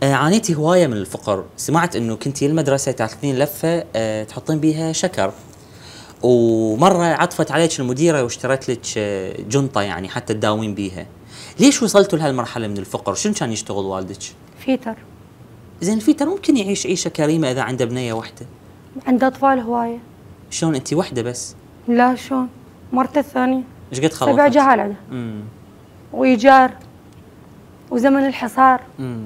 عانيتي هوايه من الفقر، سمعت انه كنتي المدرسه تاخذين لفه تحطين بيها شكر، ومره عطفت عليك المديره واشترت لك جنطه يعني حتى تداوين بيها. ليش وصلتوا لهالمرحله من الفقر؟ شنو كان يشتغل والدك؟ فيتر. زين الفيتر ممكن يعيش عيشه كريمه اذا عنده بنيه واحده. عنده اطفال هوايه. شلون انت وحده بس؟ لا شلون؟ مرته الثانيه ايش قد خلصت؟ 7 جهال عنده. وايجار وزمن الحصار.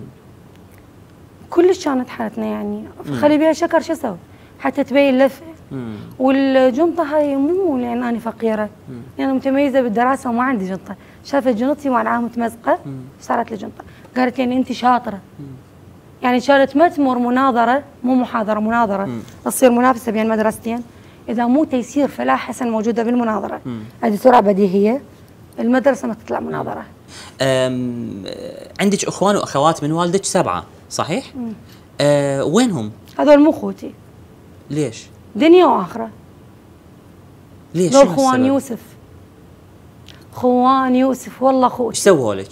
كلش كانت حالتنا يعني، خلي بيها شكر شو اسوي؟ حتى تبين لفه. والجنطه هاي مو لان انا فقيره، يعني متميزه بالدراسه وما عندي جنطه، شافت جنطتي وانا متمزقه صارت لي جنطه، قالت يعني انت شاطره. يعني كانت ما تمر مناظره، مو محاضره، مناظره تصير منافسه بين مدرستين، اذا مو تيسير فلا حسن موجوده بالمناظره، هذه سرعه بديهيه، المدرسه ما تطلع مناظره. عندك اخوان واخوات من والدك 7 صحيح؟ وينهم؟ هذول مو اخوتي. ليش؟ دنيا واخره. ليش؟ دول خوان يوسف. خوان يوسف والله اخوتي. ايش سووا لك؟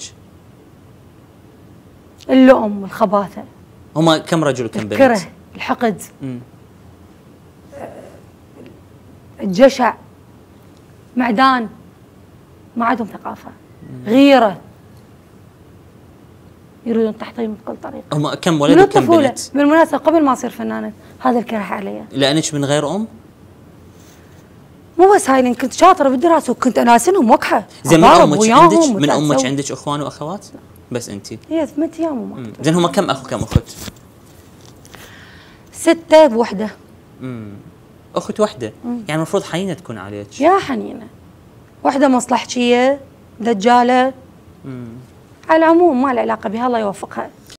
اللؤم والخباثه. هم كم رجل وكم بنت؟ الكره، الحقد، الجشع، معدان، ما عندهم ثقافه، غيره، يريدون تحطيم بكل طريقه. هم كم ولد وكم بنت؟ بالمناسبه قبل ما اصير فنانه هذا الكره علي. لانك من غير ام؟ مو بس هاي، كنت شاطره بالدراسه وكنت اناسنهم وقحه. زين من امك عندك اخوان واخوات؟ بس انت؟ هي 8 ايام وما. زين هم كم اخ وكم اخت؟ 6 بوحده. اخت وحده؟ يعني المفروض حنينه تكون عليك. يا حنينه. وحده مصلحجيه، دجاله. على العموم ما له علاقه بها، الله يوفقها.